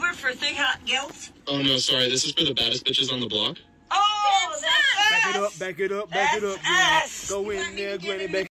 number for Thick Hot Gals? Oh, no, sorry. This is for the baddest bitches on the block. Oh, that's us. Back it up, back it up, back it up. That's us. Go in there, Granny. Back